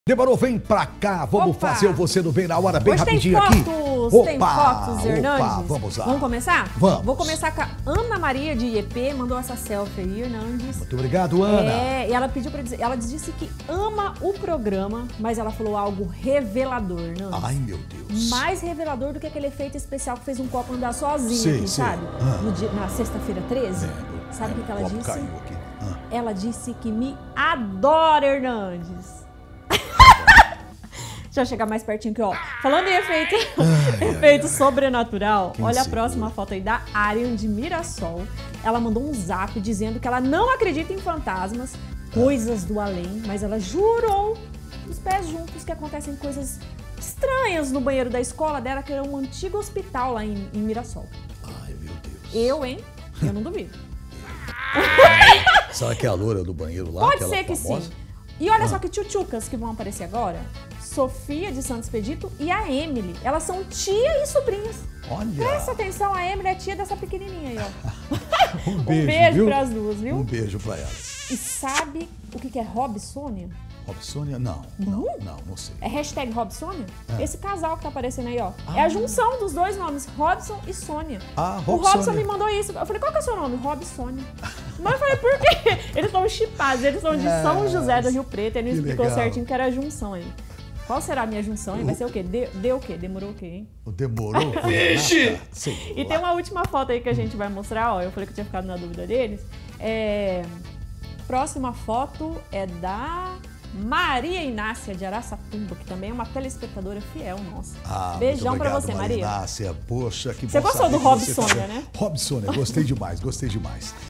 Demorou, vem pra cá, vamos fazer o Você Não Vem na Hora, bem Hoje rapidinho tem aqui. fotos, tem fotos, Hernandes. Vamos lá. Vamos começar? Vamos. Vou começar com a Ana Maria de IEP, mandou essa selfie aí, Hernandes. Muito obrigado, Ana. E ela pediu pra dizer, ela disse que ama o programa, mas ela falou algo revelador, Hernandes. Ai, meu Deus. Mais revelador do que aquele efeito especial que fez um copo andar sozinho Sim, aqui, sim. sabe? Na sexta-feira 13. Sabe o que ela copo disse? caiu aqui. Ela disse que me adora, Hernandes. Deixa eu chegar mais pertinho aqui, ó. Falando em efeito sobrenatural, olha a próxima foto aí da Ariane de Mirassol. Ela mandou um zap dizendo que ela não acredita em fantasmas, coisas do além, mas ela jurou, os pés juntos, que acontecem coisas estranhas no banheiro da escola dela, que era um antigo hospital lá em Mirassol. Ai, meu Deus. Eu não duvido. Será que é a loura do banheiro lá? Pode ser que sim. E olha só que tchutchucas que vão aparecer agora. Sofia de Santo Expedito e a Emily. Elas são tia e sobrinhas. Olha. Presta atenção, a Emily é tia dessa pequenininha aí, ó. Um beijo, beijo para as duas, viu? Um beijo pra elas. E sabe o que é Robsônia? Robsônia? Não sei. É hashtag Robsônia? Esse casal que tá aparecendo aí, ó. É a junção dos dois nomes, Robson e Sônia. Robsônia. O Robson me mandou isso. Eu falei, qual que é o seu nome? Robsônia. Mas eu falei, por quê? Eles estão chipados, eles são de São José do Rio Preto. Ele explicou certinho que era a junção aí. Qual será a minha junção, hein? Vai ser o quê? Deu o quê? Demorou o quê, hein? Demorou? Vixe! E tem uma última foto aí que a gente vai mostrar, ó. Eu falei que eu tinha ficado na dúvida deles. Próxima foto é da Maria Inácia de Araçatuba, que também é uma telespectadora fiel nossa. Beijão pra você, Maria. Inácia, poxa, que bom. Você gostou do Robsônia, né? Robsônia, gostei demais.